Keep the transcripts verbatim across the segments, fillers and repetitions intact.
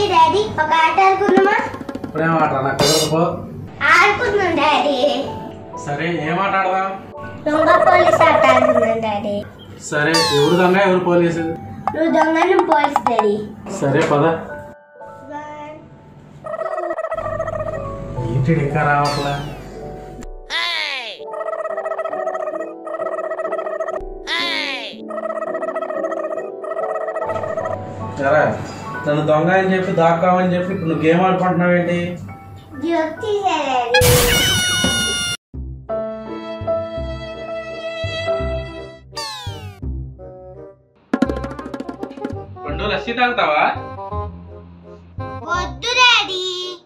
Daddy ఒక ఆట ఆడుకుందామా? ఇప్పుడేం ఆట నాకు కుదరదు. ఆడుకుందాం డాడీ. సరే ఏం ఆట ఆడదాం? దొంగ పోలీస్ ఆట ఆడుకుందాం డాడీ. సరే ఎవరు దొంగ ఎవరు పోలీసు? నువ్వు దొంగ నువ్వు పోలీస్ డాడీ. సరే పద. ఏంటి ఇంకా రావట్లా? సరే నన్ను దొంగ అని చెప్పి దాక్కామని చెప్పి ఇప్పుడు నువ్వు గేమ్ ఆడుకుంటున్నావు ఏంటి? రెండు లస్సీ తాగుతావా? వద్దు daddy.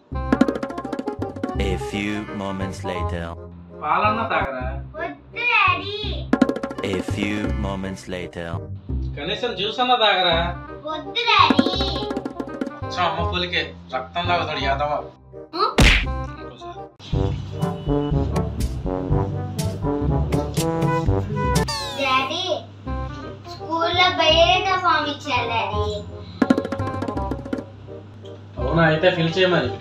A few moments later. పాలన్న తాగరా? వద్దు daddy. A few moments later. కనీసం జ్యూస్ అన్న తాగరా? వద్దు డాడీ. అమ్మ పులికే రక్తం తాగుతాడు యాదవ. డాడీ స్కూల్లో బయట ఫామ్ ఇచ్చారు డాడీ. అవునా అయితే ఫిల్ చేయమని.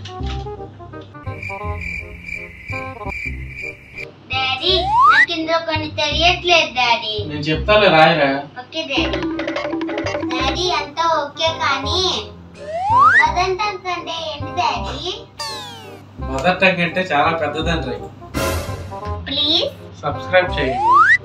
డాడీ నాకు ఇందులో కొన్ని తెలియట్లేదు డాడీ. నేను చెప్తాలే రాయరా. Okay daddy. డాడీ అంతా ఓకే కానీ మదర్ టంగ్ అంటే ఏంటి డాడీ? మదర్ టంగ్ అంటే చాలా పెద్దదండ్రి. ప్లీజ్ సబ్స్క్రైబ్ చేయండి.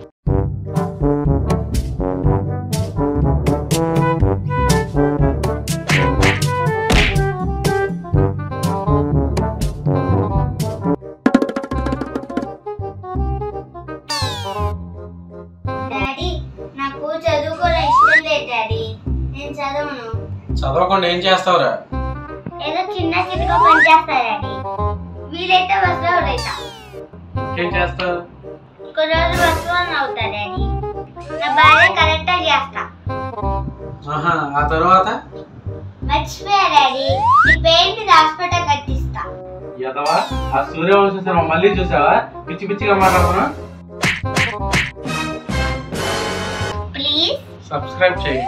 డాడీ నాకు చదువుకోవడం ఇష్టం లేదు డాడీ. నేను చదవను. చదవకుండా ఏం చేస్తావురా? ఏదో చిన్న చిన్నగా పని చేస్తా డాడీ. వీలైతే వస్తువు అవుతా. ఇంకేం చేస్తావు? ఒక రోజు వస్తువు అవుతా డాడీ. నా భార్య కరెక్ట్గా చేస్తా. ఆహా ఆ తర్వాత? మర్చిపోయా డాడీ. నీ పేరెంట్ హాస్పిటల్ కట్టిస్తా. యదవా ఆ సూర్యవంశ సినిమా మళ్ళీ చూసావా? పిచ్చి పిచ్చిగా మాట్లాడుతున్నా. ప్లీజ్ సబ్స్క్రైబ్ చేయండి.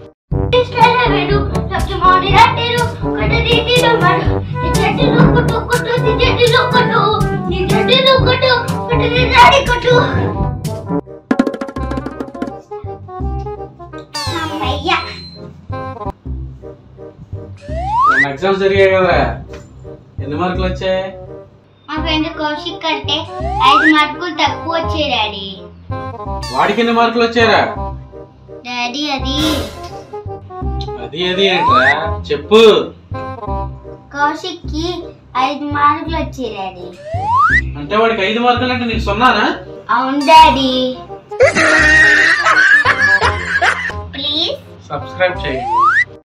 ఎగ్జామ్స్ జరిగాయి కదరా, ఎన్ని మార్కులు వచ్చాయి? మా ఫ్రెండ్ కౌశిక్ కంటే ఐదు మార్కులు తక్కువ వచ్చాయి డాడీ. వాడికి ఎన్ని మార్కులు వచ్చారా? డాడీ అది అది అది ఏంట్రా చెప్పు. కౌశిక్ కి ఐదు మార్కులు వచ్చాయి డాడీ. అంటే వాడికి ఐదు మార్కులు అంటే నీకు సున్నానా? అవును డాడీ. ప్లీజ్ సబ్స్క్రైబ్ చేయండి.